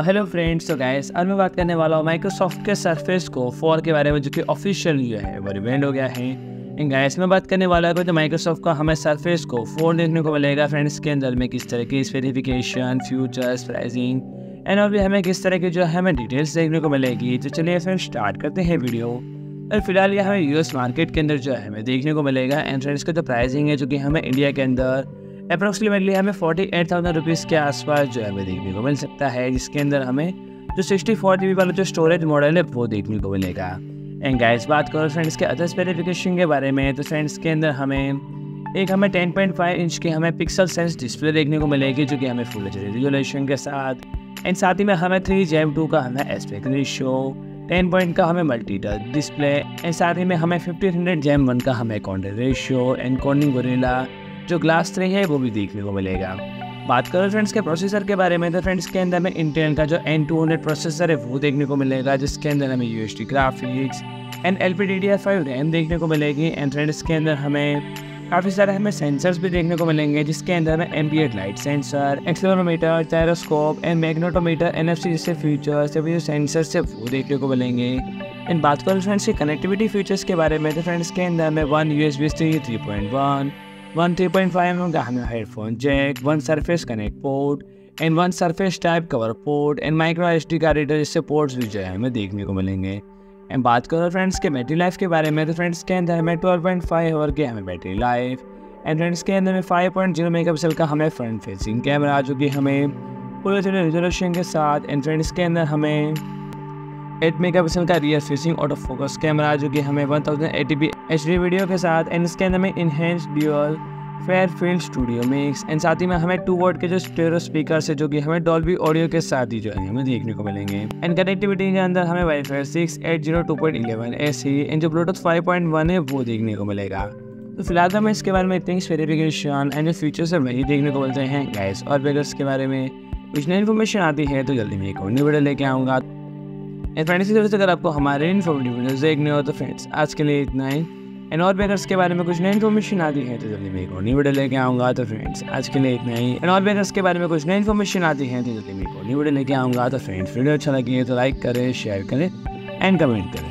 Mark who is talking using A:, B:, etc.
A: Hello friends, तो guys आज मैं बात करने वाला हूँ माइक्रोसॉफ्ट के सरफेस को 4 के बारे में, जो कि ऑफिशियल जो है वो रिवेंड हो गया है। एंड गाइस मैं बात करने वाला हूँ तो माइक्रोसॉफ्ट का हमें सरफेस को 4 देखने को मिलेगा फ्रेंड्स, के अंदर में किस तरह की स्पेसिफिकेशन, फ्यूचर्स, प्राइसिंग एंड और भी हमें किस तरह की जो है हमें डिटेल्स देखने को मिलेगी। तो चलिए फ्रेंड्स स्टार्ट करते हैं वीडियो। और फिलहाल ये हमें यूएस मार्केट के अंदर जो है हमें देखने को मिलेगा। एंड फ्रेंड्स का जो प्राइसिंग है जो कि हमें इंडिया के अंदर अप्रोक्सीमेटली हमें 48,000 रुपीज़ के आसपास जो है हमें देखने को मिल सकता है, जिसके अंदर हमें जो 64 GB वाला जो स्टोरेज मॉडल है वो देखने को मिलेगा। एंड गाइस बात करो फ्रेंड्स के अदर स्पेसिफिकेशन के बारे में, तो फ्रेंड्स के अंदर हमें 10.5 इंच की हमें पिक्सल सेंस डिस्प्ले देखने को मिलेगी, जो कि हमें फुल एच डी रिजोल्यूशन के साथ। एंड साथ ही में हमें 3:2 का हमें एस्पेक्ट रेशियो, 10 पॉइंट का हमें मल्टी टच डिस्प्ले एंड साथ ही में हमें 1500:1 का हमें contrast ratio and Corning Gorilla जो ग्लास 3 है वो भी देखने को मिलेगा। बात करो फ्रेंड्स के प्रोसेसर के बारे में, तो फ्रेंड्स के अंदर में इंटेल का जो N200 प्रोसेसर है वो देखने को मिलेगा, जिसके अंदर हमें UHD graphics and LPDDR5 RAM देखने को मिलेगी। एंड फ्रेंड्स के अंदर हमें काफ़ी सारे हमें सेंसर्स भी देखने को मिलेंगे, जिसके अंदर में ambient light sensor, accelerometer, gyroscope and magnetometer, NFC जैसे फीचर्स जो सेंसर्स है वो देखने को मिलेंगे। एंड बात करो फ्रेंड्स के कनेक्टिविटी फीचर्स के बारे में, तो फ्रेंड्स के अंदर में 1 USB-C 3.1, 1 3.5 mm का हमें headphone jack, 1 surface connect port and 1 surface type cover port and micro SD का रीडर जैसे पोर्ट्स भी जो है हमें देखने को मिलेंगे। एंड बात करो फ्रेंड्स के बैटरी लाइफ के बारे में, तो फ्रेंड्स के अंदर हमें 12.5 आवर के हमें बैटरी लाइफ एंड फ्रेंड्स के अंदर में 5.0 मेगापिक्सल का हमें फ्रंट फेसिंग कैमरा जो कि हमें फुल एच डी रिजोल्यूशन के साथ। एंड फ्रेंड्स के अंदर हमें 8 मेगापिक्सल का rear facing auto focus camera जो कि हमें 1080p HD वीडियो के साथ। एंड इसके अंदर में enhance dual far field studio mix and साथ ही में हमें 2 वॉट के जो स्टेरियो स्पीकर है जो कि हमें डॉल्बी ऑडियो के साथ ही जो है हमें देखने को मिलेंगे। एंड कनेक्टिविटी के अंदर हमें वाईफाई 6, 802.11 AC एंड जो ब्लूटूथ 5.1 है वो देखने को मिलेगा। तो फिलहाल हमें इसके बारे में इतनी स्पेसिफिकेशन एंड जो फीचर्स है वही देखने को मिलते हैं। गाइस और बेगर्स के बारे में कुछ नई इन्फॉर्मेशन आती है तो जल्दी मैं एक और नई वीडियो लेके आऊँगा। एंड फ्रेंड्स इसी तरह से अगर आपको हमारे इन्फॉर्मेटिव वीडियोस देखने हो तो फ्रेंड्स आज के लिए इतना ही। एंड और भी अगर इसके बारे में कुछ नई इन्फॉर्मेशन आती है तो जल्दी मैं एक और नई वीडियो लेके आऊँगा। तो फ्रेंड्स आज के लिए इतना ही। एंड और भी अगर इसके बारे में कुछ नई इन्फॉर्मेशन आती है तो जल्दी मैं एक और नई वीडियो लेके आऊँगा। तो फ्रेंड्स वीडियो अच्छा लगी है तो लाइक करें, शेयर करें एंड कमेंट करें।